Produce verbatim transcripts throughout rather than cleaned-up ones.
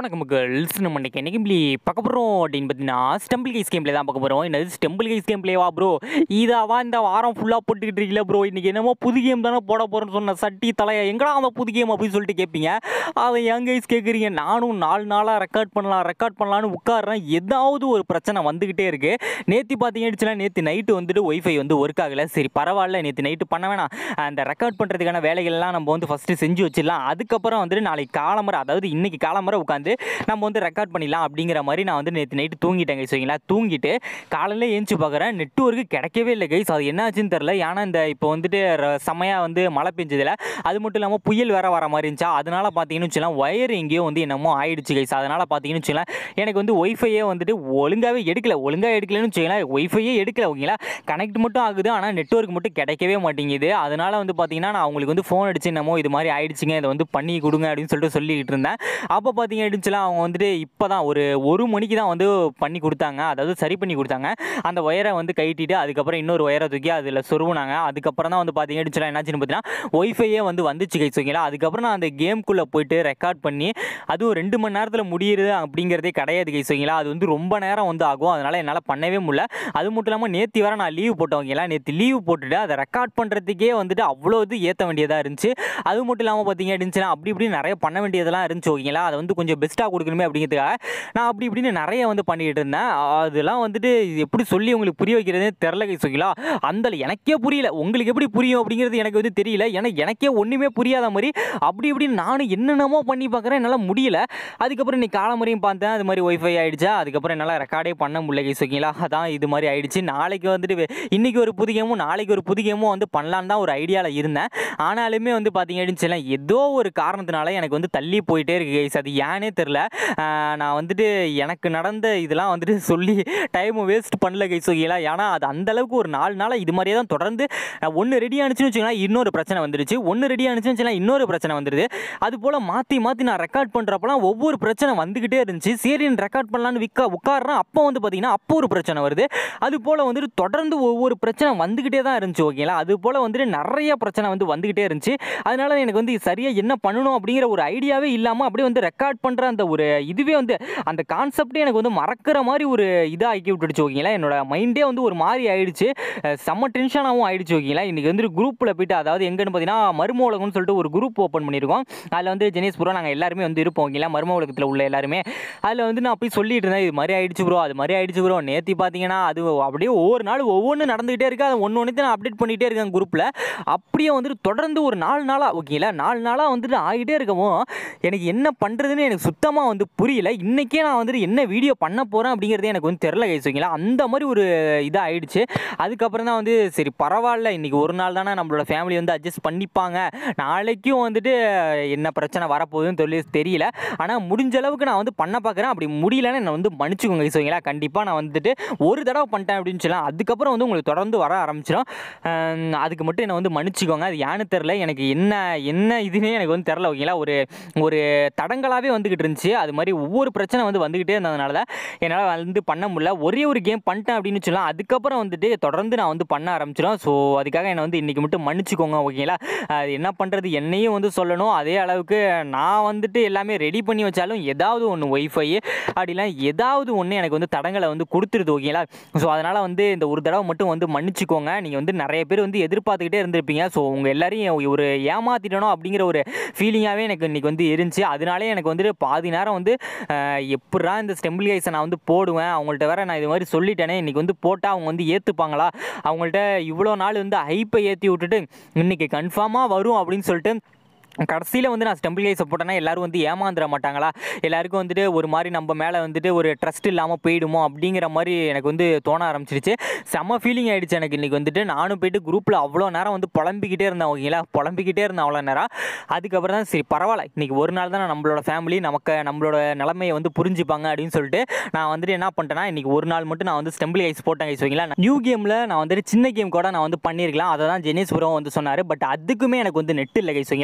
வணக்கம் கேர்ள்ஸ். நம்ம இன்னைக்கு என்ன கேம்ப்ளே பார்க்க போகிறோம் அப்படின்னு பார்த்தீங்கன்னா ஸ்டம்பிள் கேஸ் கேம்ப்ளே தான் பார்க்க போகிறோம். என்னது ஸ்டம்பிள் கேஸ் கேம்ப்ளேவா ப்ரோ? இதாவா இந்த வாரம் ஃபுல்லாக போட்டுக்கிட்டு இருக்கீங்களா ப்ரோ? இன்றைக்கி என்னமோ புது கேம் தானே போட போகிறேன்னு சொன்ன சட்டி தலையா எங்கடா அந்த புது கேம் அப்படின்னு சொல்லிட்டு கேட்பீங்க. அதை என் கைஸ் கேட்குறீங்க. நானும் நாலு நாளாக ரெக்கார்ட் பண்ணலாம் ரெக்கார்ட் பண்ணலான்னு உட்காடுறேன். ஏதாவது ஒரு பிரச்சனை வந்துக்கிட்டே இருக்குது. நேற்று பார்த்தீங்கன்னா நேற்று நைட்டு வந்துட்டு ஒய்ஃபை வந்து ஒர்க் ஆகலை. சரி பரவாயில்ல, நேற்று நைட்டு பண்ண வேணாம், அந்த ரெக்கார்ட் பண்ணுறதுக்கான வேலைகள்லாம் நம்ம வந்து ஃபஸ்ட்டு செஞ்சு வச்சிடலாம். அதுக்கப்புறம் வந்துட்டு நாளைக்கு காலம்பரை, அதாவது இன்றைக்கி காலம்பரை உட்காந்து நம்ம வந்து ரெக்கார்ட் பண்ணிடலாம் அப்படிங்கிற மாதிரி நான் வந்து நேற்று நைட்டு தூங்கிட்டேன் கைஸ். ஓகேங்களா, தூங்கிட்டு காலையில் ஏஞ்சி பார்க்குறேன் நெட்வொர்க்கு கிடைக்கவே இல்லை கைஸ். அது என்னாச்சுன்னு தெரில. ஏன்னா இந்த இப்போ வந்துட்டு செம்மையாக வந்து மழை பெஞ்சதில், அது மட்டும் இல்லாமல் புயல் வேறு வர மாதிரி இருந்துச்சா, அதனால் பார்த்தீங்கன்னு வச்சுக்கலாம் ஒயர் எங்கேயோ வந்து என்னமோ ஆயிடுச்சு கைஸ். அதனால் பார்த்தீங்கன்னு வச்சுக்கலாம் எனக்கு வந்து ஒய்ஃபையே வந்துட்டு ஒழுங்காகவே எடுக்கலை. ஒழுங்காக எடுக்கலன்னு வச்சுக்கலாம், ஒய்ஃபையே எடுக்கலை. ஓகேங்களா, கனெக்ட் மட்டும் ஆகுது, ஆனால் நெட்வொர்க் மட்டும் கிடைக்கவே மாட்டேங்குது. அதனால் வந்து பார்த்தீங்கன்னா நான் அவங்களுக்கு வந்து ஃபோன் அடிச்சு என்னமோ இது மாதிரி ஆயிடுச்சுங்க, இதை வந்து பண்ணி கொடுங்க அப்படின்னு சொல்லிட்டு சொல்லிக்கிட்டு இருந்தேன். அப்போ பார்த்தீங்க அப்படின்னுச்சுலாம் அவங்க வந்துட்டு இப்போ தான் ஒரு ஒரு மணிக்கு தான் வந்து பண்ணி கொடுத்தாங்க, அதாவது சரி பண்ணி கொடுத்தாங்க. அந்த ஒயரை வந்து கைட்டிட்டு அதுக்கப்புறம் இன்னொரு ஒயரை தூக்கி அதில் சொருவுனாங்க. அதுக்கப்புறம் தான் வந்து பார்த்தீங்க அப்படின்னுச்சுலாம் என்னாச்சுன்னு பார்த்தீங்கன்னா ஒய்ஃபையே வந்து வந்துச்சு கைஸ். ஓகேங்களா, அதுக்கப்புறம் நான் அந்த கேம்குள்ளே போயிட்டு ரெக்கார்ட் பண்ணி அதுவும் ரெண்டு மணி நேரத்தில் முடியுது அப்படிங்கிறதே கிடையாது கைஸ். ஓகேங்களா, அது வந்து ரொம்ப நேரம் வந்து ஆகும். அதனால் என்னால் பண்ணவே முடியல. அது மட்டும் இல்லாமல் நேற்று வர நான் லீவ் போட்டேன். ஓகேங்களா, நேற்று லீவ் போட்டுட்டு அதை ரெக்கார்ட் பண்ணுறதுக்கே வந்துட்டு அவ்வளோ இது ஏற்ற வேண்டியதாக இருந்துச்சு. அது மட்டும் இல்லாமல் பார்த்தீங்க அப்படின்னுச்சுன்னா அப்படி இப்படி நிறைய பண்ண வேண்டியதெல்லாம் இருந்துச்சு. ஓகேங்களா, அதை வந்து கொஞ்சம் பெஸ்ட்டாக கொடுக்கணுமே அப்படிங்கிறதுக்காக நான் அப்படி இப்படின்னு நிறைய வந்து பண்ணிகிட்டு இருந்தேன். அதெல்லாம் வந்துட்டு எப்படி சொல்லி உங்களுக்கு புரிய வைக்கிறதே தெரில கைஸ். ஓகேங்களா, அந்த எனக்கே புரியல, உங்களுக்கு எப்படி புரியும் அப்படிங்கிறது எனக்கு வந்து தெரியல. ஏன்னா எனக்கே ஒன்றுமே புரியாத மாதிரி அப்படி இப்படின்னு நானும் என்னென்னமோ பண்ணி பார்க்குறேன், என்னால் முடியல. அதுக்கப்புறம் இன்னைக்கு காலமுறையும் பார்த்தேன், அது மாதிரி ஒய்ஃபை ஆகிடுச்சா, அதுக்கப்புறம் என்னால் ரெக்கார்டே பண்ண முடியல கைஸ். ஓகேங்களா, அதான் இது மாதிரி ஆகிடுச்சு. நாளைக்கு வந்துட்டு இன்றைக்கி ஒரு புது கேமும் நாளைக்கு ஒரு புது கேமும் வந்து பண்ணலான்னு தான் ஒரு ஐடியாவில் இருந்தேன். ஆனாலுமே வந்து பார்த்தீங்க அப்படின்னு ஏதோ ஒரு காரணத்தினால எனக்கு வந்து தள்ளி போயிட்டே இருக்கு கைஸ். அது ஏன்னே தெரில. நான் வந்துட்டு எனக்கு நடந்த இதெல்லாம் வந்துட்டு சொல்லி டைம் வேஸ்ட் பண்ணல கைஸ். ஓகேங்களா, ஏன்னா அது அந்தளவுக்கு ஒரு நாலு நாளாக இது மாதிரியே தான் தொடர்ந்து ஒன்று ரெடி ஆனிச்சுன்னு வச்சுக்கலாம், இன்னொரு பிரச்சனை வந்துருச்சு. ஒன்று ரெடி ஆனிச்சுன்னு வச்சுக்கலாம், இன்னொரு பிரச்சனை வந்துடுது. அது போல் மாற்றி மாற்றி நான் ரெக்கார்ட் பண்ணுறப்பலாம் ஒவ்வொரு பிரச்சனை வந்துக்கிட்டே இருந்துச்சு. சரின்னு ரெக்கார்ட் பண்ணலான்னு விற்க உட்காடுறேன். அப்போ வந்து பார்த்தீங்கன்னா அப்போ ஒரு பிரச்சனை வருது. அது போல் வந்துட்டு தொடர்ந்து ஒவ்வொரு பிரச்சனை வந்துக்கிட்டே தான் இருந்துச்சு. ஓகேங்களா, அது போல் வந்துட்டு நிறைய பிரச்சனை வந்து வந்துக்கிட்டே இருந்துச்சு. அதனால எனக்கு வந்து சரியாக என்ன பண்ணணும் அப்படிங்கிற ஒரு ஐடியாவே இல்லாமல் அப்படியே வந்து ரெக்கார்ட் பண்ணுற அந்த ஒரு இதுவே வந்து அந்த கான்செப்டே எனக்கு வந்து மறக்கிற மாதிரி ஒரு இதாக ஆக்கி விட்டுடுச்சு. ஓகேங்களா, என்னோட மைண்டே வந்து ஒரு மாதிரி ஆயிடுச்சு, செம்ம டென்ஷனாகவும் ஆயிடுச்சு. ஓகேங்களா, இன்றைக்கி வந்து குரூப்பில் போய்ட்டு, அதாவது எங்கன்னு பார்த்தீங்கன்னா மர்ம உலகம்னு சொல்லிட்டு ஒரு குரூப் ஓப்பன் பண்ணியிருக்கோம். அதில் வந்து ஜெனேஷ் ப்ரோ நாங்கள் எல்லாருமே வந்து இருப்போம். ஓகேங்களா, மர்ம உலகத்தில் உள்ள எல்லாருமே. அதில் வந்து நான் போய் சொல்லிட்டு இருந்தேன், இது மாதிரி ஆயிடுச்சு ப்ரோ, அது மாதிரி ஆயிடுச்சு ப்ரோ. நேற்று பார்த்தீங்கன்னா அது அப்படியே ஒவ்வொரு நாள் ஒவ்வொன்று நடந்துகிட்டே இருக்குது. அதை ஒன்று ஒன்று நான் அப்டேட் பண்ணிகிட்டே இருக்கேன் குரூப்பில். அப்படியே வந்துட்டு தொடர்ந்து ஒரு நாலு நாளாக ஓகேங்களா நாலு நாளாக வந்துட்டு ஆகிட்டே இருக்கவும் எனக்கு என்ன பண்ணுறதுன்னு எனக்கு சுத்தமாக வந்து புரியல. இன்றைக்கே நான் வந்துட்டு என்ன வீடியோ பண்ண போகிறேன் அப்படிங்கிறது எனக்கு வந்து தெரில கைஸ். ஓகேங்களா, அந்த மாதிரி ஒரு இதாக ஆகிடுச்சு. அதுக்கப்புறம் தான் வந்து சரி பரவாயில்ல, இன்றைக்கி ஒரு நாள் தானே நம்மளோட ஃபேமிலி வந்து அட்ஜஸ்ட் பண்ணிப்பாங்க, நாளைக்கும் வந்துட்டு என்ன பிரச்சனை வரப்போகுதுன்னு சொல்லி தெரியல. ஆனால் முடிஞ்ச அளவுக்கு நான் வந்து பண்ண பார்க்குறேன். அப்படி முடியலன்னு என்னை வந்து மன்னிச்சுக்கோங்க கைஸ். ஓகேங்களா, கண்டிப்பாக நான் வந்துட்டு ஒரு தடவை பண்ணிட்டேன் அப்படின்னு சொல்லலாம், அதுக்கப்புறம் வந்து உங்களுக்கு தொடர்ந்து வர ஆரம்பிச்சிடும். அதுக்கு மட்டும் என்னை வந்து மன்னிச்சுக்கோங்க. அது ஏன்னு தெரில, எனக்கு என்ன என்ன இதுன்னே எனக்கு வந்து தெரில. ஓகேங்களா, ஒரு ஒரு தடங்களாகவே வந்துக்கிட்டு இருந்துச்சு. அது மாதிரி ஒவ்வொரு பிரச்சனை வந்து வந்துக்கிட்டே இருந்ததுனால தான் என்னால் வந்து பண்ண முடியல. ஒரே ஒரு கேம் பண்ணிட்டேன் அப்படின்னு சொல்லலாம், அதுக்கப்புறம் வந்துட்டு தொடர்ந்து நான் வந்து பண்ண ஆரம்பிச்சிடும். ஸோ அதுக்காக என்னை வந்து இன்றைக்கி மட்டும் மன்னிச்சுக்கோங்க. ஓகேங்களா, அது என்ன பண்ணுறது, என்னையும் வந்து சொல்லணும். அதே அளவுக்கு நான் வந்துட்டு எல்லாமே ரெடி பண்ணி வச்சாலும் ஏதாவது ஒன்று ஒய்ஃபை அப்படிலாம் ஏதாவது ஒன்று எனக்கு வந்து தடங்களை வந்து கொடுத்துருது. ஓகேங்களா, ஸோ அதனால் வந்து இந்த ஒரு தடவை மட்டும் வந்து மன்னிச்சுக்கோங்க. நீங்கள் வந்து நிறைய பேர் வந்து எதிர்பார்த்துக்கிட்டே இருந்திருப்பீங்க. ஸோ உங்கள் எல்லாரையும் ஒரு ஏமாற்றிட்டணும் அப்படிங்கிற ஒரு ஃபீலிங்காகவே எனக்கு இன்றைக்கி வந்து இருந்துச்சு. அதனாலே எனக்கு வந்துட்டு பாதி நேரம் வந்து எப்படா இந்த ஸ்டெம்பிள் கைஸை நான் வந்து போடுவேன், அவங்கள்ட்ட வேறு நான் இது மாதிரி சொல்லிட்டேனே, இன்றைக்கி வந்து போட்டால் அவங்க வந்து ஏற்றுப்பாங்களா, அவங்கள்ட்ட இவ்வளோ நாள் வந்து ஹைப்பை ஏற்றி விட்டுட்டு இன்றைக்கி கன்ஃபார்மாக வரும் அப்படின்னு சொல்லிட்டு கடைசியில் வந்து நான் ஸ்டெம்பிள் கைஸை போட்டேன்னா எல்லோரும் வந்து ஏமாந்துட மாட்டாங்களா, எல்லாருக்கும் வந்துட்டு ஒரு மாதிரி நம்ம மேலே வந்துட்டு ஒரு ட்ரஸ்ட் இல்லாமல் போயிடுமோ அப்படிங்கிற மாதிரி எனக்கு வந்து தோண ஆரம்பிச்சிருச்சு. செம்ம ஃபீலிங் ஆகிடுச்சு எனக்கு இன்றைக்கி வந்துட்டு. நானும் போயிட்டு குரூப்பில் அவ்வளோ நேரம் வந்து புலம்பிக்கிட்டே இருந்தேன். ஓகேங்களா, புலம்பிக்கிட்டே இருந்தேன் அவ்வளோ நேரம். அதுக்கப்புறம் தான் சரி பரவாயில்ல, இன்றைக்கி ஒரு நாள் தான் நம்மளோட ஃபேமிலி நமக்கு நம்மளோட நிலைமையை வந்து புரிஞ்சுப்பாங்க அப்படின்னு சொல்லிட்டு நான் வந்துட்டு என்ன பண்ணிட்டேன்னா இன்றைக்கி ஒரு நாள் மட்டும் நான் வந்து ஸ்டெம்பிள் கைஸ் போட்டேன் கைஸ். ஓகேங்களா, நியூ கேமில் நான் வந்துட்டு சின்ன கேம் கூட நான் வந்து பண்ணியிருக்கலாம், அதை தான் ஜெனேஷ் ப்ரோ வந்து சொன்னார். பட் அதுக்குமே எனக்கு வந்து நெட் இல்லை கைஸ். ஓகேங்களா,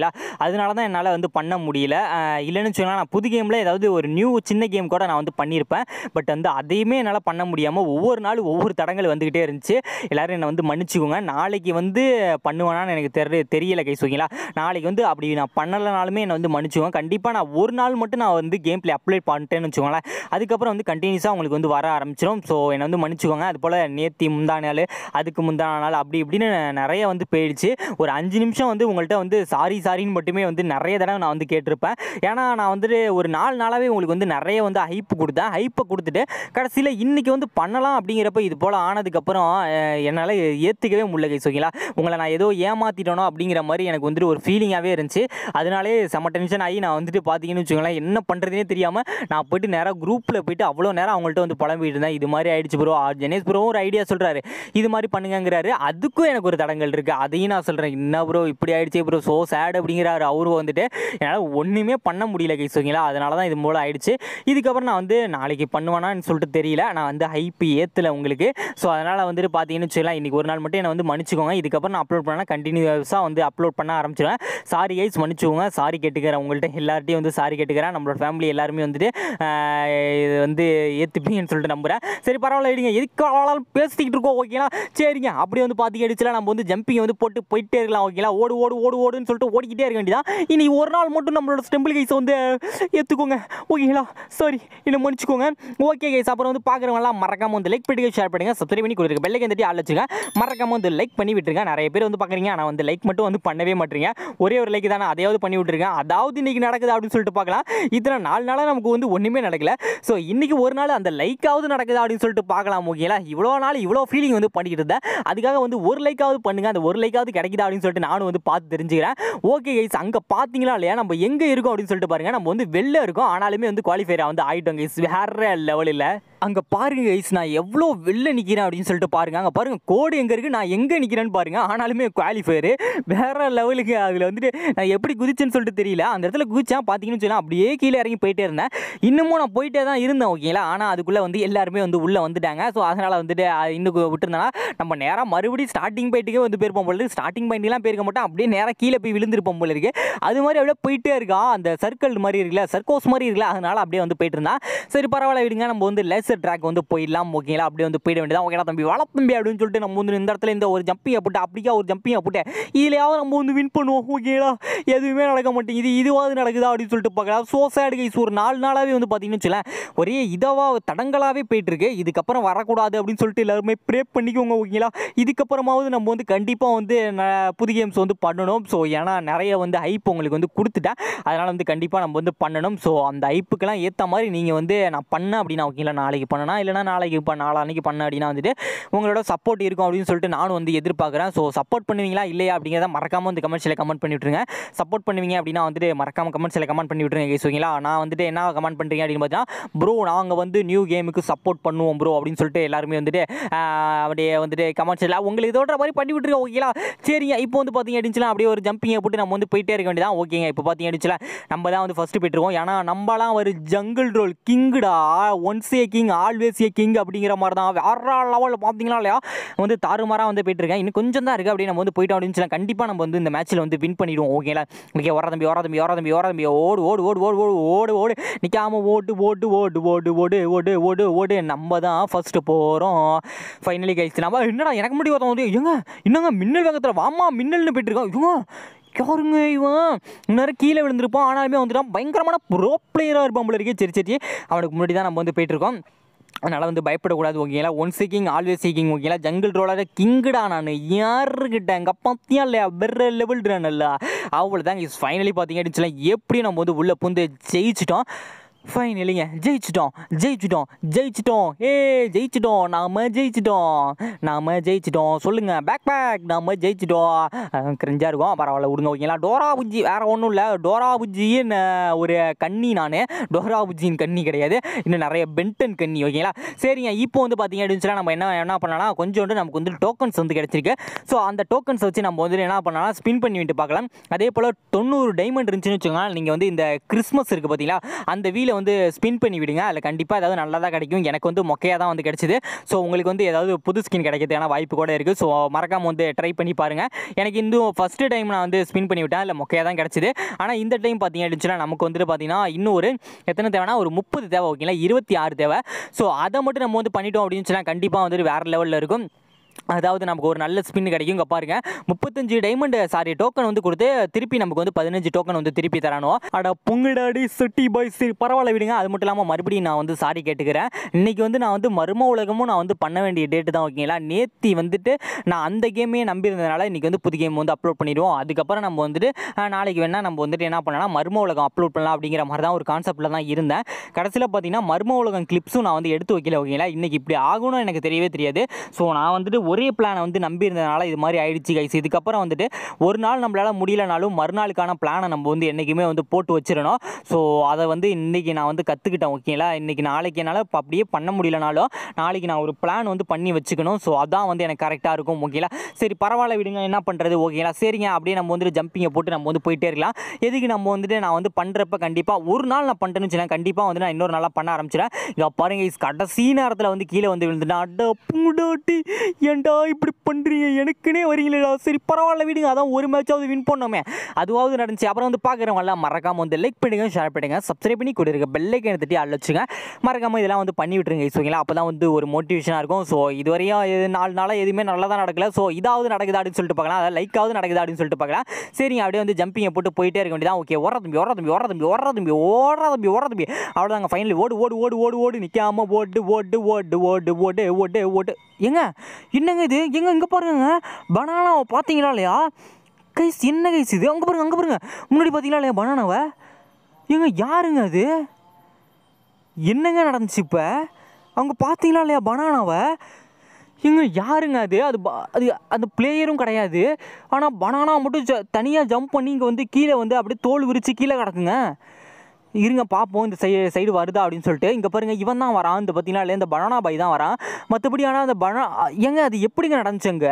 அதனால தான் என்னால் வந்து பண்ண முடியல. இல்லைன்னு வச்சுக்கோங்களேன், நான் புது கேமில் ஏதாவது ஒரு நியூ சின்ன கேம் கூட நான் வந்து பண்ணியிருப்பேன். பட் வந்து அதையுமே என்னால் பண்ண முடியாமல் ஒவ்வொரு நாளும் ஒவ்வொரு தடங்கள் வந்துக்கிட்டே இருந்துச்சு. எல்லோரும் என்னை வந்து மன்னிச்சுக்கோங்க. நாளைக்கு வந்து பண்ணுவேனான்னு எனக்கு தெரி தெரியல கைஸ், ஓகேங்களா. நாளைக்கு வந்து அப்படி நான் பண்ணலைனாலுமே என்னை வந்து மன்னிச்சுக்கோங்க. கண்டிப்பாக நான் ஒரு நாள் மட்டும் நான் வந்து கேம் பிளே அப்லோட் பண்ணிட்டேன்னு வச்சுக்கோங்களேன், அதுக்கப்புறம் வந்து கண்டினியூஸாக உங்களுக்கு வந்து வர ஆரம்பிச்சிடும். ஸோ என்னை வந்து மன்னிச்சுக்கோங்க. அது போல் நேத்தி முந்தா நாள், அதுக்கு முந்தான நாள், அப்படி இப்படின்னு நிறைய வந்து போயிடுச்சு. ஒரு அஞ்சு நிமிஷம் வந்து உங்கள்கிட்ட வந்து சாரி சாரின்னு மட்டுமே வந்து நிறைய தடவை நான் வந்து கேட்டிருப்பேன். ஏன்னா நான் வந்துட்டு ஒரு நாலு நாளாகவே உங்களுக்கு வந்து நிறைய வந்து ஹைப்பு கொடுத்தேன். ஹைப்பை கொடுத்துட்டு கடைசியில் இன்றைக்கி வந்து பண்ணலாம் அப்படிங்கிறப்ப இது போல் ஆனதுக்கப்புறம் என்னால் ஏற்றுக்கவே முடியல கைஸ், ஓகேங்களா. உங்களை நான் ஏதோ ஏமாற்றிட்டனோ அப்படிங்கிற மாதிரி எனக்கு வந்துட்டு ஒரு ஃபீலிங்காகவே இருந்துச்சு. அதனாலே செம்ம டென்ஷன் ஆகி நான் வந்துட்டு பார்த்தீங்கன்னு வச்சுக்கோங்களேன், என்ன பண்ணுறதுனே தெரியாமல் நான் போய்ட்டு நேராக குரூப்பில் போய்ட்டு அவ்வளோ நேரம் அவங்கள்ட்ட வந்து புலம்பிட்டு இருந்தேன். இது மாதிரி ஆயிடுச்சு ப்ரோ. ஜெனேஷ் ப்ரோவும் ஒரு ஐடியா சொல்கிறாரு, இது மாதிரி பண்ணுங்கிறாரு. அதுக்கும் எனக்கு ஒரு தடங்கள் இருக்குது. அதையும் நான் சொல்கிறேன், என்ன ப்ரோ இப்படி ஆயிடுச்சு ப்ரோ, ஸோ சேட் அப்படிங்கிறாரு அவரும் வந்துட்டு. என்னால் ஒன்றுமே பண்ண முடியல கைஸ், ஓகேங்களா. அதனால தான் இது போல் ஆயிடுச்சு. இதுக்கப்புறம் நான் வந்து நாளைக்கு பண்ணுவேனான்னு சொல்லிட்டு தெரியல. நான் வந்து ஹைப்பு ஏற்றலை உங்களுக்கு. ஸோ அதனால் வந்துட்டு பார்த்தீங்கன்னு வச்சுக்கலாம், இன்றைக்கி ஒரு நாள் மட்டும் என்னை வந்து மன்னிச்சுக்கோங்க. இதுக்கப்புறம் நான் அப்லோட் பண்ணால் கண்டினியூஸாக வந்து அப்லோட் பண்ண ஆரம்பிச்சிடுவேன். சாரி கைஸ், மன்னிச்சுக்கோங்க. சாரி கேட்டுக்கிறேன் உங்கள்கிட்ட எல்லார்ட்டையும் வந்து சாரி கேட்டுக்கிறேன். நம்மளோட ஃபேமிலி எல்லாருமே வந்துட்டு இது வந்து ஏற்றுப்பீங்கன்னு சொல்லிட்டு நம்புகிறேன். சரி பரவாயில்ல, எடுங்க, எதுக்கு பேசிக்கிட்டு இருக்கோம், ஓகேங்களா. சரிங்க, அப்படி வந்து பார்த்திங்க அடிச்சுலாம் நம்ம வந்து ஜம்பிங் வந்து போட்டு போயிட்டே இருக்கலாம், ஓகேங்களா. ஓடு ஓடு ஓடு ஓடுன்னு சொல்லிட்டு ஓடிக்கிட்டே இருக்க வேண்டியதான். இனி ஒரு நாள் மட்டும் நம்மளோட ஸ்டெம்பிள் கைஸை வந்து ஏற்றுக்கோங்க, ஓகேங்களா. சாரி, என்ன மன்னிச்சுக்கோங்க. ஓகே கைஸ், அப்புறம் வந்து பார்க்குறவங்களாம் மறக்காம வந்து லைக் பண்ணி ஷேர் பண்ணுங்கள், சப்ஸ்கிரைப் பண்ணி கொடுத்துருங்க, பெல் ஐக்கன் தட்டி ஆல் வச்சுங்க. மறக்காம வந்து லைக் பண்ணி விட்டுருங்க. நிறைய பேர் வந்து பார்க்குறீங்க, ஆனால் வந்து லைக் மட்டும் வந்து பண்ணவே மாட்டீங்க. ஒரே ஒரு லைக் தானே, அதையாவது பண்ணி விட்டுருங்க. அதாவது இன்னைக்கு நடக்குது அப்படின்னு சொல்லிட்டு பார்க்கலாம். இத்தனை நாலு நாளாக நமக்கு வந்து ஒன்றுமே நடக்கல. ஸோ இன்னைக்கு ஒரு நாள் அந்த லைக்காவது நடக்குது அப்படின்னு சொல்லிட்டு பார்க்கலாம், ஓகேங்களா. இவ்வளோ நாள் இவ்வளோ ஃபீலிங் வந்து பண்ணிக்கிட்டு இருந்தேன். அதுக்காக வந்து ஒரு லைக்காவது பண்ணுங்க, அந்த ஒரு லைக்காவது கிடைக்குதா அப்படின்னு சொல்லிட்டு நானும் வந்து பார்த்து தெரிஞ்சுக்கிறேன். ஓகே கைஸ், அங்கே பார்த்தீங்களா இல்லையா, நம்ம எங்கே இருக்கோம் அப்படின்னு சொல்லிட்டு பாருங்க. நம்ம வந்து வெளில இருக்கோம், ஆனாலுமே வந்து குவாலிஃபையர் வந்து ஆகிட்டோம் கைஸ், வேற லெவலில். அங்கே பாருங்க கைஸ், நான் எவ்வளோ வெளில நிற்கிறேன் அப்படின்னு சொல்லிட்டு பாருங்க. அங்கே பாருங்க கோடு எங்கே இருக்குது, நான் எங்கே நிற்கிறேன்னு பாருங்க. ஆனாலுமே குவாலிஃபையர் வேற லெவலுக்கு. அதில் வந்துட்டு நான் எப்படி குதிச்சேன்னு சொல்லிட்டு தெரியல. அந்த இடத்துல குதிச்சேன் பார்த்தீங்கன்னு சொன்னால் அப்படியே கீழே இறங்கி போயிட்டே இருந்தேன். இன்னமும் நான் போயிட்டே தான் இருந்தேன், ஓகேங்களா. ஆனால் அதுக்குள்ளே வந்து எல்லாருமே வந்து உள்ளே வந்துட்டாங்க. ஸோ அதனால் வந்துட்டு இன்னும் விட்டுருந்தேன்னா நம்ம நேராக மறுபடியும் ஸ்டார்டிங் பாயிண்ட்டுக்கே வந்து போயிருப்போம் போல இருக்குது. ஸ்டார்டிங் பாயிண்ட்லாம் போயிருக்க மாட்டோம், அப்படியே நேராக கீழே போய் விழுந்திருப்போம் போல இருக்குது. அது மாதிரி அப்படியே போயிட்டே இருக்கா, அந்த சர்க்கிள் மாதிரி இருக்குல்ல, சர்க்கோஸ் மாதிரி இருக்குல்ல, அதனால் அப்படியே வந்து போயிட்டு இருந்தா. சரி பரவாயில்ல விடுங்க, நம்ம வந்து லேசர் ட்ராக் வந்து போயிடலாம், ஓகேங்களா. அப்படியே வந்து போயிட வேண்டியதான், ஓகேங்களா. தம்பி வள தம்பி அப்படின்னு சொல்லிட்டு நம்ம வந்து இந்த இடத்துல இந்த ஒரு ஜம்பிங் போட்டு அப்படியே ஒரு ஜம்பிங் போட்டு இதுலையாவது நம்ம வந்து வின் பண்ணுவோம், ஓகேங்களா. எதுவுமே நடக்க மாட்டேங்குது, இதுவாது நடக்குதா அப்படின்னு சொல்லிட்டு பார்க்கலாம். சோ சேட் கைஸ், ஒரு நாலு நாளாகவே வந்து பார்த்தீங்கன்னு வச்சுக்கலாம், ஒரே இதவா தடங்களாகவே போயிட்டு இருக்கு. இதுக்கப்புறம் வரக்கூடாது அப்படின்னு சொல்லிட்டு எல்லாருமே ப்ரே பண்ணிக்கோங்க, ஓகேங்களா. இதுக்கப்புறமாவது நம்ம வந்து கண்டிப்பாக வந்து புது கேம்ஸ் வந்து பண்ணணும். ஸோ ஏன்னா நிறைய வந்து ஹைப் உங்களுக்கு வந்து கொடுத்துட்டேன், அதனால் வந்து கண்டிப்பாக நம்ம வந்து பண்ணணும். ஸோ அந்த ஹைப்புக்கெல்லாம் ஏற்ற மாதிரி நீங்கள் வந்து நான் பண்ணேன் அப்படின்னா, ஓகேங்களா, நாளைக்கு பண்ணனா இல்லைனா நாளைக்கு இப்போ நாளான்னைக்கு பண்ண அப்படின்னா வந்துட்டு உங்களோட சப்போர்ட் இருக்கும் அப்படின்னு சொல்லிட்டு நானும் வந்து எதிர்பார்க்குறேன். ஸோ சப்போர்ட் பண்ணுவீங்களா இல்லையா அப்படிங்கிறத மறக்காமல் வந்து கமெண்ட்ஸில் கமெண்ட் பண்ணி விட்டுருங்க. சப்போர்ட் பண்ணுவீங்க அப்படின்னா வந்துட்டு மறக்காமல் கமெண்ட்ஸில் கமெண்ட் பண்ணி விட்டுருங்க கைஸ், ஓகேங்களா. நான் வந்துட்டு என்ன கமெண்ட் பண்ணுறீங்க அப்படின்னு பார்த்தீங்கன்னா, ப்ரோ நாங்கள் வந்து நியூ கேமுக்கு சப்போர்ட் பண்ணுவோம் ப்ரோ அப்படின்னு சொல்லிட்டு எல்லாருமே வந்துட்டு அப்படியே வந்துட்டு கமெண்ட்ஸில் உங்களுக்கு இதோட மாதிரி பண்ணி விட்டுருங்க, ஓகேங்களா. சரிங்க, இப்போ வந்து பார்த்தீங்க அப்படின்னா அப்படியே ஒரு ஜம்பிங்கை போட்டு நம்ம வந்து போயிட்டே இருக்க வேண்டியதான், ஓகேங்க. இப்போ பார்த்தீங்க அப்படின்னா நம்ம தான் வந்து ஃபஸ்ட்டு போயிட்டுருக்கோம். ஏன்னா நம்மலாம் ஒரு ஜங்கிள் ரோல் கிங்குடா, once a king always a king அப்படிங்கிற மாதிரி தான். வேற லெவலில் பார்த்தீங்களா இல்லையா, வந்து தாறுமாறாக வந்து போயிட்டு இருக்கேன். இன்னும் கொஞ்சம் தான் இருக்குது, அப்படி நம்ம வந்து போயிட்டோம் அப்படின்னு சொல்லி கண்டிப்பாக நம்ம வந்து இந்த மேட்ச்சில் வந்து வின் பண்ணிடுவோம், ஓகேங்களா. ஓகே, ஓர தம்பி ஓர தம்பி ஓர தம்பி ஓர தம்பி ஓடு ஓடு ஓடு ஓடு ஓடு ஓடு ஓடு நிற்காம ஓட்டு ஓட்டு ஓடு ஓடு ஓடு ஓடு ஓடு ஓடு நம்ம தான் ஃபஸ்ட்டு போகிறோம். ஃபைனலி கைஸ், நம்ம என்னடா எனக்கு முன்னாடி ஒருத்தவங்க வந்து எங்க இன்னங்க மின்னல் வேகத்தில் வாமா மின்னல்னு போயிட்டு இருக்கோம். இவங்க யாருங்க இவன், இன்னும் கீழே விழுந்திருப்பான், ஆனாலுமே வந்துட்டான் பயங்கரமான ப்ரோ பிளேயராக இருப்பான் போல இருக்கே. சரி சரி, அவனுக்கு முன்னாடி தான் நம்ம வந்து போயிட்டுருக்கோம், அதனால் வந்து பயப்படக்கூடாது, ஓகேங்களா. ஒன் சீக்கிங் ஆல்வேஸ் சீக்கிங், ஓகேங்களா. ஜங்கிள் ரோலர் கிங்குடா நான், யாருக்கிட்ட எங்கள் பத்தியா இல்லையா வேற லெவல் ட்ரானல்ல அவ்வளோ தாங்க. ஃபைனலி பார்த்தீங்க அப்படின்னு எப்படியும் நம்ம வந்து உள்ளே புந்து ஜெயிச்சிட்டோம். ஃபைனலிங்க ஜெயிச்சிட்டோம் ஜெயிச்சிட்டோம் ஜெயிச்சிட்டோம் ஏ ஜெயிச்சிட்டோம் நாம் ஜெயிச்சிட்டோம் நாம் ஜெயிச்சிட்டோம் சொல்லுங்கள் பேக் பேக் நாம் ஜெயிச்சிட்டோம். கிரிஞ்சாக இருக்கும், பரவாயில்ல விடுங்க, ஓகேங்களா. டோரா புஜ்ஜி வேறு ஒன்றும் இல்லை, டோரா புஜ்ஜின்னு ஒரு கண்ணி, நான் டோரா புஜ்ஜின் கண்ணி கிடையாது, இன்னும் நிறைய பென்டன் கண்ணி, ஓகேங்களா. சரிங்க, இப்போ வந்து பார்த்தீங்க அப்படின்னு சொன்னால் நம்ம என்ன என்ன பண்ணலாம், கொஞ்சோண்டு நமக்கு வந்து டோக்கன்ஸ் வந்து கிடச்சிருக்கு. ஸோ அந்த டோக்கன்ஸ் வச்சு நம்ம வந்து என்ன பண்ணலாம், ஸ்பின் பண்ணி விட்டு பார்க்கலாம். அதே போல் தொண்ணூறு டைமண்ட் இருந்துச்சுன்னு வச்சுக்கோங்க, நீங்கள் வந்து இந்த கிறிஸ்மஸ் இருக்குது பார்த்தீங்களா, அந்த வீல வீலில் வந்து ஸ்பின் பண்ணி விடுங்க. அதில் கண்டிப்பாக ஏதாவது நல்லதாக கிடைக்கும். எனக்கு வந்து மொக்கையாக தான் வந்து கிடச்சிது. ஸோ உங்களுக்கு வந்து ஏதாவது புது ஸ்கின் கிடைக்கிறதுக்கான வாய்ப்பு கூட இருக்குது. ஸோ மறக்காமல் வந்து ட்ரை பண்ணி பாருங்கள். எனக்கு இன்னும் ஃபஸ்ட்டு டைம் நான் வந்து ஸ்பின் பண்ணி விட்டேன், இல்லை மொக்கையாக தான் கிடச்சிது. ஆனால் இந்த டைம் பார்த்தீங்க அப்படின்னா நமக்கு வந்துட்டு பார்த்தீங்கன்னா இன்னும் ஒரு எத்தனை தேவைன்னா ஒரு முப்பது தேவை, ஓகேங்களா, இருபத்தி ஆறு தேவை. ஸோ அதை மட்டும் நம்ம வந்து பண்ணிட்டோம் அப்படின்னு சொன்னால் கண்டிப்பாக வந்துட்டு வேறு லெவலில் இருக்கும். அதாவது நமக்கு ஒரு நல்ல ஸ்பின் கிடைக்கும். இங்கே பாருங்க, முப்பத்தஞ்சு டைமண்ட் சாரி டோக்கன் வந்து கொடுத்து திருப்பி நமக்கு வந்து பதினஞ்சு டோக்கன் வந்து திருப்பி தரணும். அட பொங்குடாடி சிட்டி பாய்ஸ், பரவாயில்ல விடுங்க. அது மட்டும் இல்லாமல் மறுபடியும் நான் வந்து சாரி கேட்டுக்கிறேன். இன்றைக்கி வந்து நான் வந்து மர்ம உலகமும் நான் வந்து பண்ண வேண்டிய டேட்டு தான், ஓகேங்களா. நேத்தி வந்துட்டு நான் அந்த கேமையே நம்பியிருந்ததுனால இன்றைக்கி வந்து புது கேம் வந்து அப்லோட் பண்ணிடுவோம். அதுக்கப்புறம் நம்ம வந்துட்டு நாளைக்கு வேணால் நம்ம வந்துட்டு என்ன பண்ணலாம், மர்ம உலகம் அப்லோட் பண்ணலாம் அப்படிங்கிற மாதிரி தான் ஒரு கான்செப்டில் தான் இருந்தேன். கடைசியில் பார்த்தீங்கன்னா மர்ம உலகம் கிளிப்ஸும் நான் வந்து எடுத்து வைக்கல, ஓகேங்களா. இன்றைக்கி இப்படி ஆகும்னு எனக்கு தெரியவே தெரியாது. ஸோ நான் வந்துட்டு ஒரே பிளானை வந்து நம்பி இருந்ததுனால இது மாதிரி ஆயிடுச்சு கைஸ். இதுக்கப்புறம் வந்துட்டு ஒரு நாள் நம்மளால் முடியலனாலும் மறுநாளுக்கான பிளானை நம்ம வந்து என்றைக்குமே வந்து போட்டு வச்சிடணும். ஸோ அதை வந்து இன்றைக்கி நான் வந்து கற்றுக்கிட்டேன், ஓகேங்களா. இன்றைக்கி நாளைக்கு என்னால் இப்போ அப்படியே பண்ண முடியலனாலும் நாளைக்கு நான் ஒரு பிளான் வந்து பண்ணி வச்சுக்கணும். ஸோ அதான் வந்து எனக்கு கரெக்டாக இருக்கும், ஓகேங்களா. சரி பரவாயில்ல விடுங்க, என்ன பண்ணுறது, ஓகேங்களா. சரிங்க, அப்படியே நம்ம வந்துட்டு ஜம்பிங்கை போட்டு நம்ம வந்து போயிட்டே இருக்கலாம். எதுக்கு நம்ம வந்துட்டு நான் வந்து பண்ணுறப்ப கண்டிப்பாக ஒரு நாள் நான் பண்ணிட்டேன்னு வச்சுக்கேன், கண்டிப்பாக வந்து நான் இன்னொரு நாளாக பண்ண ஆரம்பிச்சிடேன். இங்கே பாருங்க, கடைசி நேரத்தில் வந்து கீழே வந்து விழுந்துட்டேன். அட பூடாட்டி, ஏன்டா இப்படி பண்ணுறீங்க, எனக்குன்னே வரீங்களா. சரி பரவாயில்ல விடுங்க, அதான் ஒரு மேட்சாவது வின் பண்ணோமே, அதுவாவது நடந்துச்சு. அப்புறம் வந்து பார்க்குறவங்களாம் மறக்காமல் வந்து லைக் பண்ணுங்க, ஷேர் பண்ணுங்க, சப்ஸ்கிரைப் பண்ணி கூட இருக்க பெல் ஐக்கனை தட்டி அள்ள வச்சுங்க. மறக்காமல் இதெல்லாம் வந்து பண்ணி விட்டுருங்க, ஓகேங்களா. அப்போ தான் வந்து ஒரு மோட்டிவேஷனாக இருக்கும். ஸோ இதுவரையும் நாலு நாளாக எதுவுமே நல்லா தான் நடக்கல. ஸோ இதாவது நடக்குதா அப்படின்னு சொல்லிட்டு பார்க்கலாம், அதாவது லைக்காவது நடக்குதா அப்படின்னு சொல்லிட்டு பார்க்கலாம். சரிங்க, அப்படியே வந்து ஜம்பிங்கை போட்டு போயிட்டே இருக்க வேண்டியதான். ஓகே, ஓடுற தம்பி ஓடுற தம்பி ஓடுற தம்பி ஓடுற தம்பி ஓடுற தம்பி ஓடுற தம்பி அவ்வளோதாங்க. ஃபைனலி ஓடு ஓடு ஓடு ஓடு ஓடு நிற்காம ஓடு ஓடு ஓடு ஓடு ஓடு ஓடு ஓடு. ஏங்க என்னங்க இது, எங்க இங்கே பாருங்க, பனானாவை பார்த்தீங்களா இல்லையா கைஸ்? என்ன கைஸ் இது, அங்கே பாருங்க அங்கே பாருங்க, முன்னாடி பார்த்தீங்களா இல்லையா பனானாவை? ஏங்க யாருங்க அது, என்னங்க நடந்துச்சு இப்போ? அவங்க பார்த்தீங்களா இல்லையா பனானாவை? ஏங்க யாருங்க அது? அது அது அந்த பிளேயரும் கிடையாது. ஆனால் பனானா மட்டும் ஜ தனியாக ஜம்ப் பண்ணி இங்கே வந்து கீழே வந்து அப்படியே தோல் விரித்து கீழே கிடக்குங்க. இருங்க பார்ப்போம் இந்த சை சைடு வருதா அப்படின்னு சொல்லிட்டு. இங்கே பாருங்கள், இவன் தான் வரான், இந்த பார்த்தீங்கன்னா இல்லை இந்த பனானா பாய் தான் வரான். மற்றபடி ஆனால் அந்த பனா ஏங்க அது எப்படிங்க நடந்துச்சுங்க?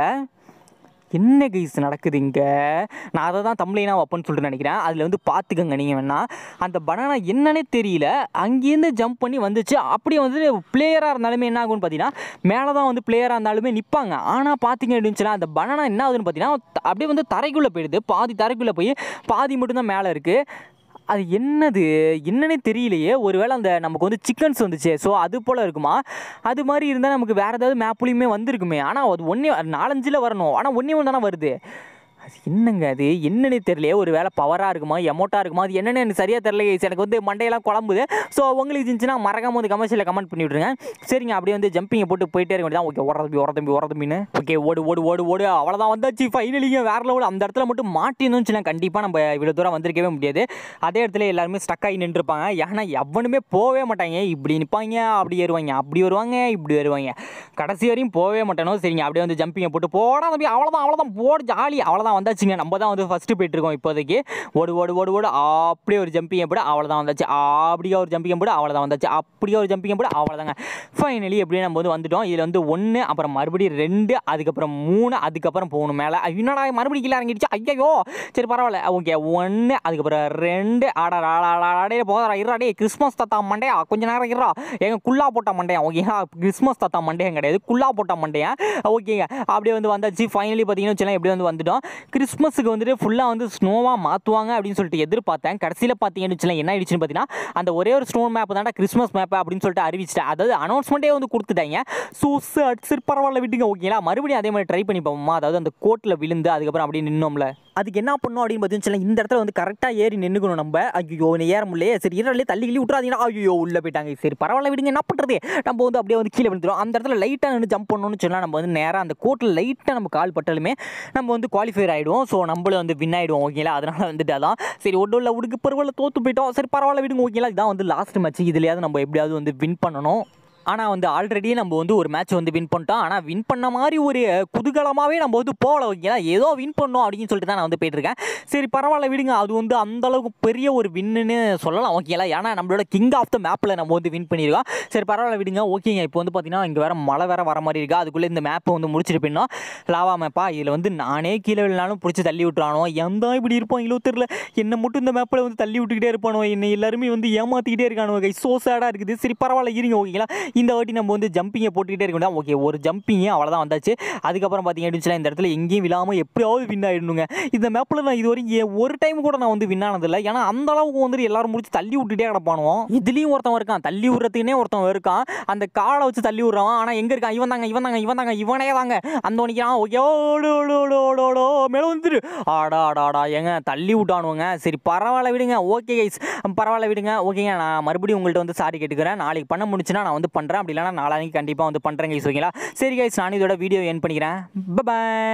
என்ன கைஸ் நடக்குது இங்கே? நான் அதை தான் தமிழ்னா வைப்பேன்னு சொல்லிட்டு நினைக்கிறேன். அதில் வந்து பார்த்துக்கங்க நீங்கள் வேணால். அந்த பனானா என்னன்னே தெரியல, அங்கேருந்து ஜம்ப் பண்ணி வந்துச்சு. அப்படியே வந்து பிளேயராக இருந்தாலுமே என்ன ஆகும்னு பார்த்தீங்கன்னா, மேலே தான் வந்து பிளேயராக இருந்தாலுமே நிற்பாங்க. ஆனால் பார்த்தீங்க அப்படின்னுச்சுன்னா அந்த பனானா என்ன ஆகுதுன்னு பார்த்தீங்கன்னா அப்படியே வந்து தரைக்குள்ளே போயிடுது. பாதி தரைக்குள்ளே போய் பாதி மட்டும்தான் மேலே இருக்குது. அது என்னது என்னன்னே தெரியலையே. ஒருவேளை அந்த நமக்கு வந்து சிக்கன்ஸ் வந்துச்சு, ஸோ அது போல் இருக்குமா? அது மாதிரி இருந்தால் நமக்கு வேறு ஏதாவது மேப்லேயுமே வந்திருக்குமே. ஆனால் அது ஒன்றே நாலஞ்சில் வரணும், ஆனால் ஒன்றே ஒன்று தானே வருது. அது என்னங்க அது என்னன்னே தெரியலையே. ஒரு வேளை பவராக இருக்குமா, எமௌண்ட்டாக இருக்குமா, அது என்னென்னு எனக்கு சரியாக தெரியல. எனக்கு வந்து மண்டையெல்லாம் குழம்புது. ஸோ உங்களுக்கு இருந்துச்சுன்னா மறக்காம வந்து கமர்ஷியலில் கமெண்ட் பண்ணி விட்ருங்க. சரிங்க, அப்படியே வந்து ஜம்பிங்கை போட்டு போயிட்டே இருக்க வேண்டியதான். ஓகே, ஓட தம்பி ஓட தம்பி ஓட தம்பின்னு. ஓகே, ஓடு ஓடு ஓடு ஓடு அவ்வளோதான் வந்தாச்சு. ஃபைனலிங்க வேறு லெவல். அந்த இடத்துல மட்டும் மாட்டிருந்துச்சுன்னா கண்டிப்பாக நம்ம இவ்வளோ தூரம் வந்திருக்கவே முடியாது. அதே இடத்துல எல்லாருமே ஸ்டக் ஆகி நின்றுருப்பாங்க. ஏன்னா எவனுமே போகவே மாட்டாங்க. இப்படி நிற்பாங்க, அப்படி ஏறுவாங்க, அப்படி வருவாங்க, இப்படி வருவாங்க, கடைசி வரையும் போகவே மாட்டானோ. சரிங்க, அப்படியே வந்து ஜம்பிங்கை போட்டு போட தம்பி அவ்வளோதான் அவ்வளோதான் போடு ஜாலி அவ்வளோதான் வந்தாச்சுங்க. நம்ம தான் வந்து ஃபஸ்ட்டு போயிட்டுருக்கோம் இப்போதைக்கு. ஓடு ஓடு ஓடு ஓடு அப்படியே ஒரு ஜம்பிங்கை போட அவ்வளோதான் வந்தாச்சு. அப்படியே ஒரு ஜம்பிங்கை போட அவ்வளோதான் வந்தாச்சு. அப்படியே ஒரு ஜம்பிங்கை போட அவ்வளோதாங்க. ஃபைனலி எப்படியே நம்ம வந்து வந்துட்டோம். இதில் வந்து ஒன்று, அப்புறம் மறுபடியும் ரெண்டு, அதுக்கப்புறம் மூணு, அதுக்கப்புறம் போகணும் மேலே. என்னடா மறுபடியும் கீழே இறங்கிடுச்சு, ஐயோ. சரி பரவாயில்ல, ஓகே ஒன்று, அதுக்கப்புறம் ரெண்டு. ஆடா ஆடாடே போதா இருடா, கிறிஸ்மஸ் தாத்தா மண்டையா கொஞ்சம் நேரம் இருடா. எங்க குள்ளா போட்ட மண்டையா, ஓகேங்களா. கிறிஸ்மஸ் தாத்தா மண்டையம் கிடையாது, குள்ளா போட்ட மண்டையா, ஓகேங்க. அப்படியே வந்து வந்தாச்சு. ஃபைனலி பார்த்தீங்கன்னா வச்சுலாம் எப்படி வந்து வந்துட்டோம். கிறிஸ்மஸுக்கு வந்துட்டு ஃபுல்லாக வந்து ஸ்னோவாக மாற்றுவாங்க அப்படின்னு சொல்லிட்டு எதிர்பார்த்தேன். கடைசியில் பார்த்தீங்கன்னு வச்சுலாம் என்ன ஆயிடுச்சுன்னு பார்த்தீங்கன்னா, அந்த ஒரே ஒரு ஸ்னோ மேப் தான்டா கிறிஸ்மஸ் மேப் அப்படின்னு சொல்லிட்டு அறிவிச்சிட்டேன். அதாவது அனௌன்ஸ்மெண்ட்டே வந்து கொடுத்துட்டாங்க. ஸோ சரி பரவாயில்ல விட்டுங்க, ஓகேங்களா. மறுபடியும் அதே மாதிரி ட்ரை பண்ணி பார்ப்போமா. அதாவது அந்த கோட்டில் விழுந்து அதுக்கப்புறம் அப்படியே நின்னோம்ல, அதுக்கு என்ன பண்ணணும் அப்படின்னு பார்த்தீங்கன்னா, இந்த இடத்துல வந்து கரெக்டாக ஏறி நின்றுக்கணும் நம்ம. ஐயோ ஏற முடியலையே, சரி இரலே தள்ளி கிள்ளி விட்றாதீங்கன்னா, ஐயோ உள்ளே போயிட்டாங்க. சரி பரவாயில்ல விடுங்க, என்ன பண்ணுறது, நம்ம வந்து அப்படியே வந்து கீழே விழுந்துடும். அந்த இடத்துல லைட்டாக நின்று ஜம்ப் பண்ணணும்னு சொன்னால் நம்ம வந்து நேராக அந்த கோட்டில் லைட்டாக நம்ம கால் பட்டாலுமே நம்ம வந்து குவாலிஃபைர் ஆகிடுவோம். ஸோ நம்மளும் வந்து வின் ஆகிடுவோம், ஓகேங்களா. அதனால் வந்துட்டு அதான் சரி ஒன்றும் இல்லை உடுக்கு பரவாயில்ல தோற்று போயிட்டோம். சரி பரவாயில்ல விடுங்க, ஓகேங்களா. இதான் வந்து லாஸ்ட் மேட்ச். இதுலையாவது நம்ம எப்படியாவது வந்து வின் பண்ணணும். ஆனால் வந்து ஆல்ரெடி நம்ம வந்து ஒரு மேட்ச் வந்து வின் பண்ணிட்டோம். ஆனால் வின் பண்ண மாதிரி ஒரு குதூகலமாகவே நம்ம வந்து போகல, ஓகேங்களா. ஏதோ வின் பண்ணோம் அப்படின்னு சொல்லிட்டு தான் நான் வந்து போயிட்டுருக்கேன். சரி பரவாயில்ல விடுங்க, அது வந்து அந்தளவுக்கு பெரிய ஒரு வின்னுன்னு சொல்லலாம், ஓகேங்களா. ஏன்னா நம்மளோட கிங் ஆஃப் த மேப்பில் நம்ம வந்து வின் பண்ணியிருக்கோம். சரி பரவாயில்ல விடுங்க, ஓகேங்க. இப்போ வந்து பார்த்தீங்கன்னா இங்கே வேறு மழை வேறு வர மாதிரி இருக்கா. அதுக்குள்ளே இந்த மேப்பை வந்து முடிச்சுட்டு போயிடணும். லாவா மேப்பா, இதில் வந்து நானே கீழே விழாலும் பிடிச்சி தள்ளி விட்டுறானோ, எந்த இப்படி இருப்பான் இவ்வளோ தெரியல. என்னை மட்டும் இந்த மேப்பில் வந்து தள்ளி விட்டுக்கிட்டே இருப்பானோ, என்னை எல்லாருமே வந்து ஏமாற்றிக்கிட்டே இருக்கானோ. கை சோ சேடாக இருக்குது. சரி பரவாயில்ல இருங்க, ஓகேங்களா. இந்த வாட்டி நம்ம வந்து ஜம்பிங்கை போட்டுக்கிட்டே இருக்க வேண்டாம். ஓகே, ஒரு ஜம்பிங்கு அவ்வளோதான் வந்தாச்சு. அதுக்கப்புறம் பார்த்தீங்க அப்படின்னு இந்த இடத்துல எங்கேயும் விழாமல் எப்படியாவது வின் ஆகிடணுங்க. இந்த மேப்பில் நான் இது வரைக்கும் ஒரு டைம் கூட நான் வந்து வின் ஆனதில்லை. ஏன்னா அந்த அளவுக்கு வந்து எல்லாரும் முடிச்சு தள்ளி விட்டுட்டே கிடப்பானுவோம். இதுலேயும் ஒருத்தன் இருக்கான், தள்ளி விடுறதுக்குனே ஒருத்தன் இருக்கான். அந்த காலை வச்சு தள்ளி விடுறான். ஆனால் எங்கே இருக்கான்? இவன் தாங்க இவன் தாங்க இவன் தாங்க இவனே தாங்க அந்த ஒன்றைக்கான். ஓகே, ஓடு ஓடு ஓடு ஓடு ஓடோ மேலே வந்துரு. ஆடா ஆடாடா ஏங்க தள்ளி விட்டானுவங்க. சரி பரவாயில்ல விடுங்க, ஓகே கைஸ், பரவாயில்ல விடுங்க, ஓகேங்க. நான் மறுபடியும் உங்கள்கிட்ட வந்து சாரி கேட்டுக்கிறேன். நாளைக்கு பண்ண முடிச்சுன்னா நான் வந்து பண்ணுறேன். அப்படி இல்லைனா நாளைக்கு கண்டிப்பாக வந்து பண்ணுறேன் கைஸ், ஓகேங்களா. சரி கைஸ், நான் இதோட வீடியோ என் பண்ணிக்கிறேன். பை.